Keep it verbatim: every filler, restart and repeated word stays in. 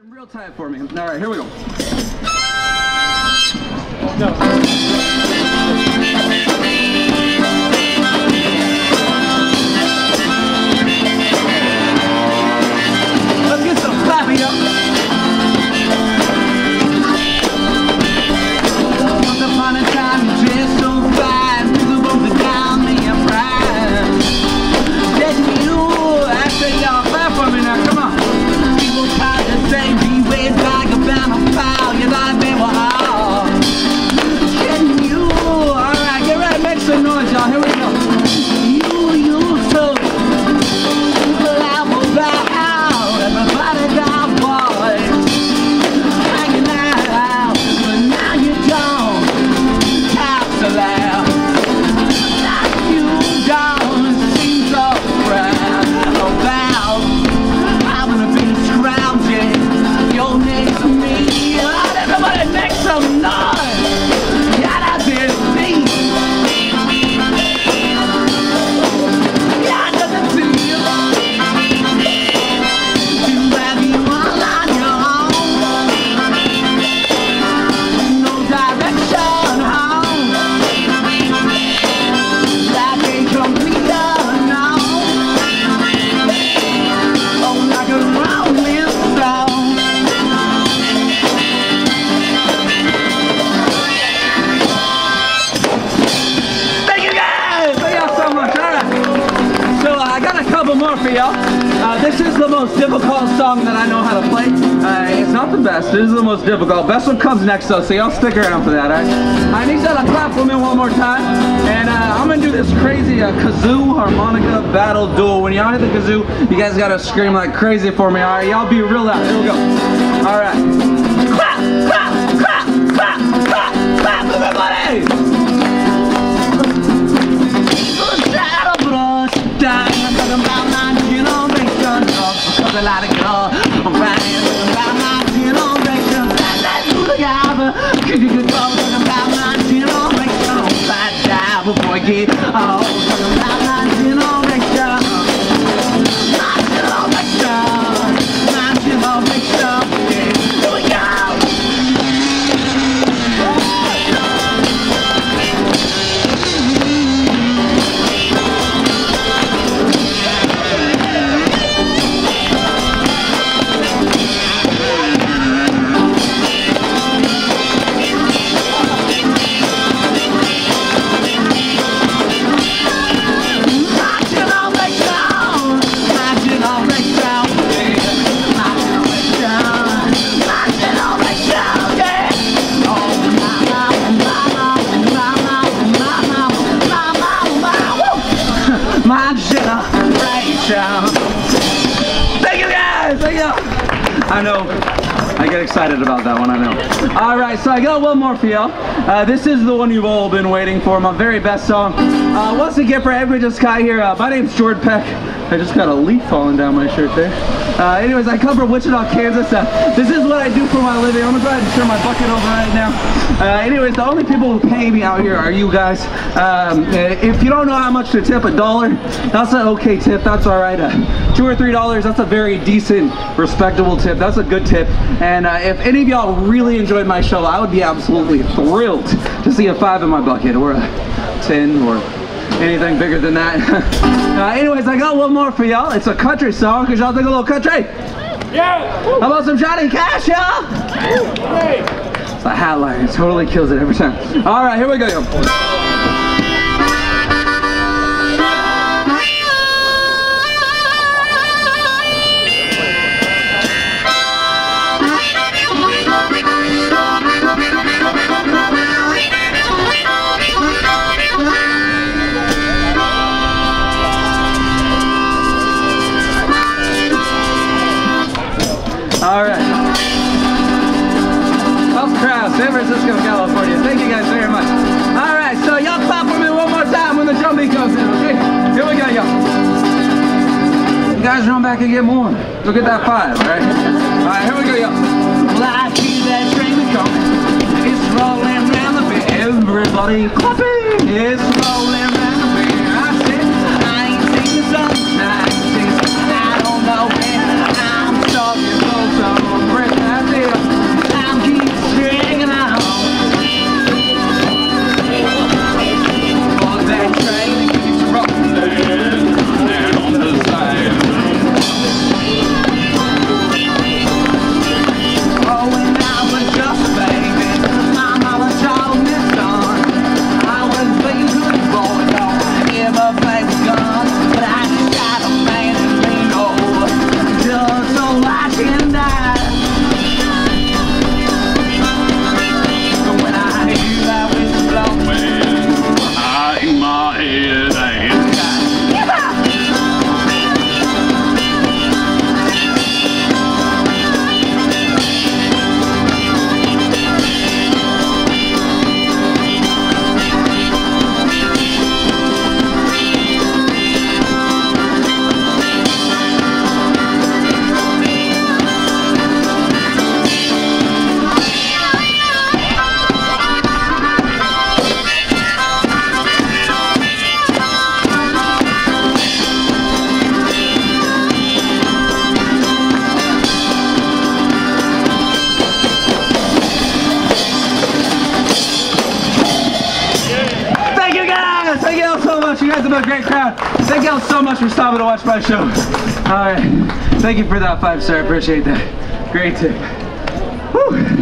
Real tight for me. All right, here we go. No. Let's get some clapping up. Once upon a time, you dressed so fine, people both down me and pride. Then you, I say y'all clap for me now. Come on. People try to say me way back about a foul. You thought they were all. Then you, all right, get ready to make some noise, y'all. Here we go. You, you, so. People out about. Everybody got boys hanging out, but now you don't have to laugh. Now you don't seem so proud about having to be scrounging your next to me. Everybody make some noise. Yeah, that's it. Yeah, that's it. More for y'all. Uh, this is the most difficult song that I know how to play. Uh, it's not the best. This is the most difficult. Best one comes next though, so y'all stick around for that, alright? I need y'all to clap for me one more time. And uh, I'm gonna do this crazy uh, kazoo harmonica battle duel. When y'all hit the kazoo, you guys gotta scream like crazy for me, alright? Y'all be real loud. Here we go. Alright. Clap, clap, clap, clap, clap, clap, everybody! I let it go. I'm riding about my generation. Let's do the gaba. Cause you could go talking about my generation. Fat die before I get old. Talking about my generation. My generation. My generation. Here we go. Thank you guys! Thank you! I know, I get excited about that one, I know. Alright, so I got one more for y'all. Uh, this is the one you've all been waiting for, my very best song. Uh, what's the gift for everybody just got here? Uh, my name's Jordan Peck. I just got a leaf falling down my shirt there. Uh, anyways, I come from Wichita, Kansas. Uh, this is what I do for my living. I'm gonna go ahead and turn my bucket over right now. Uh, anyways, the only people who pay me out here are you guys. Um, if you don't know how much to tip, a dollar, that's an okay tip. That's all right. Uh, two or three dollars, that's a very decent, respectable tip. That's a good tip. And uh, if any of y'all really enjoyed my show, I would be absolutely thrilled to see a five in my bucket or a ten or anything bigger than that. uh, anyways, I got one more for y'all. It's a country song. Cause y'all think a little country? Yeah! How about some Johnny Cash, y'all? Hey! It's a hat line. It totally kills it every time. All right, here we go, y'all. All right. Up crowd, San Francisco, California. Thank you guys very much. All right, so y'all clap for me one more time when the drum beat comes in, okay? Here we go, y'all. You guys run back and get more. Go get that five, all right? All right, here we go, y'all. Well, I see that train coming. It's rolling around the bend. Everybody clapping. It's rolling around the bend. I said, I ain't seen the sunshine since I don't know when. I'm talking for some breath. guys have been a great crowd. Thank y'all so much for stopping to watch my show. All right, thank you for that five star. I appreciate that. Great tip. Whew.